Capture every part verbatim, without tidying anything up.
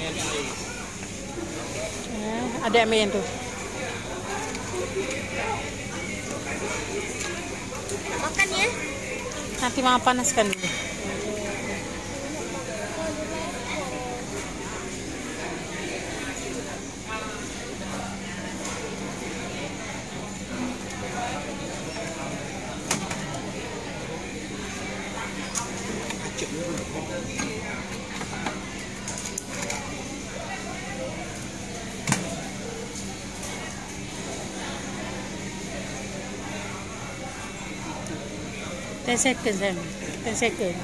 Eh, ada ambil yang tu. Makan ya. Nanti mama panaskan dulu. ten second sayang. ten second.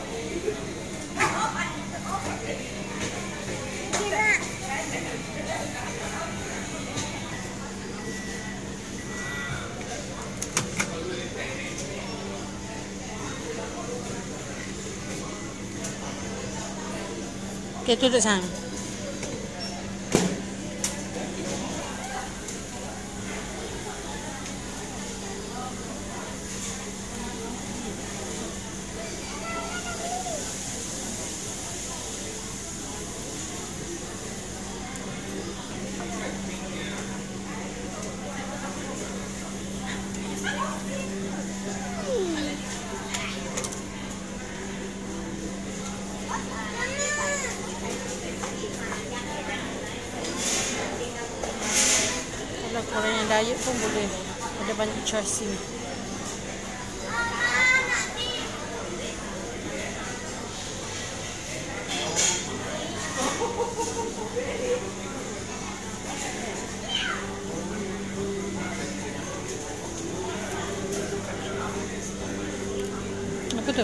Okay, tutup sayang. Kalau korang yang diet pun boleh, ada banyak choice sini. Apa tu?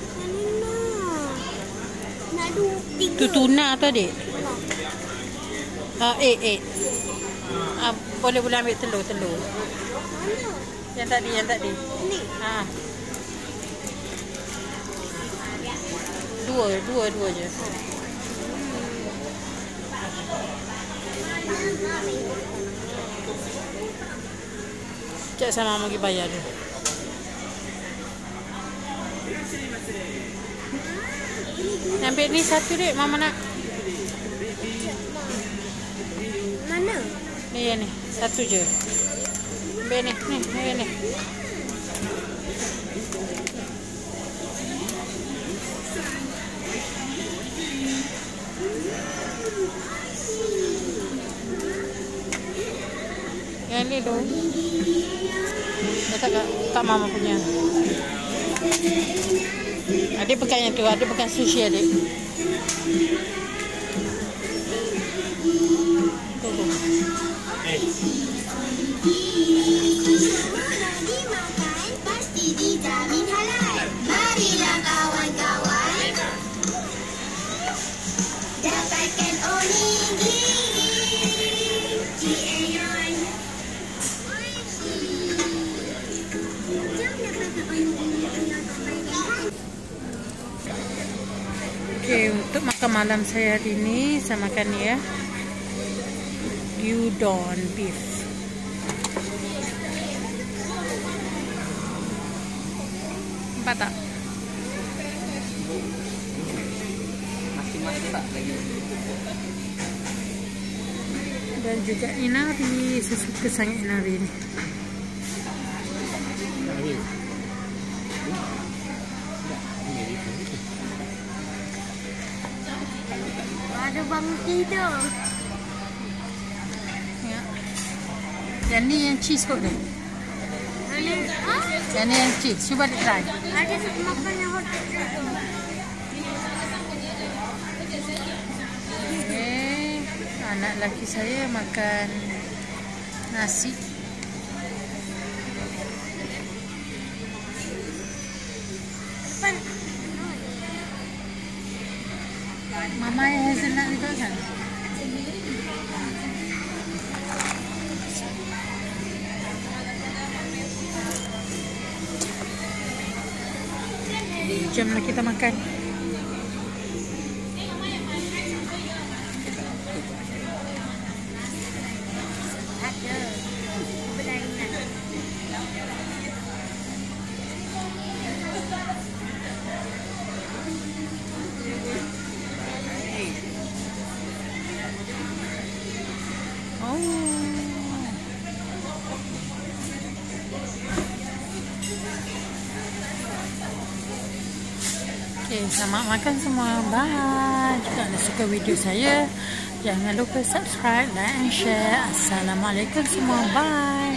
Nadu tiga. Tu tuna tu adik? Ah, eh, eh. Ah, boleh boleh ambil telur telur. Mana? Yang tadi, yang tadi. Ni. Ha. Dua, dua, dua je. Sekejap sama mama pergi bayar tu. Ambil ni satu dek, mama nak. Mana? Ni yang ni, satu je. Ambil ni, ni, ni, ni. Yang ni tu. Letak kat, kat mama punya. Adik pegang yang tu, adik pegang sushi adik. Tunggu. Dimakan pasti dijamin halal. Marilah kawan-kawan, dapatkan onigiri. Cian. Okay, untuk makan malam saya hari ni, saya makan ni ya. Gyudon beef. Nampak tak? Masih masak lagi. Dan juga inari. Saya suka sangat inari ni. Ada bangun tidur. Ya. Yang ni yang cheese kot ni. Mana? Ha? Yang ni yang cheese. Cuba dia try. Ada satu makan yang hot tu. Okay. Anak lelaki saya makan nasi. Pan. Mama yang hazelnut ni tu kan? Jomlah kita makan. Ada. Berlainan. Okay, selamat makan semua. Bye. Jika anda suka video saya, jangan lupa subscribe, like and share. Assalamualaikum semua. Bye.